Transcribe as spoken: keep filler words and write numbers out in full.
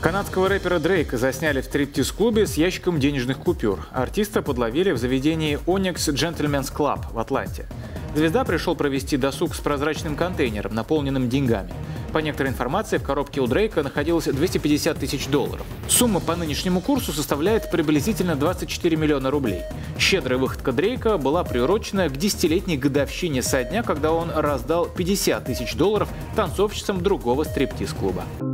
Канадского рэпера Дрейка засняли в стриптиз-клубе с ящиком денежных купюр. Артиста подловили в заведении Onyx Gentlemen's Club в Атланте. Звезда пришел провести досуг с прозрачным контейнером, наполненным деньгами. По некоторой информации, в коробке у Дрейка находилось двести пятьдесят тысяч долларов. Сумма по нынешнему курсу составляет приблизительно двадцать четыре миллиона рублей. Щедрая выходка Дрейка была приурочена к десятилетней годовщине со дня, когда он раздал пятьдесят тысяч долларов танцовщицам другого стриптиз-клуба.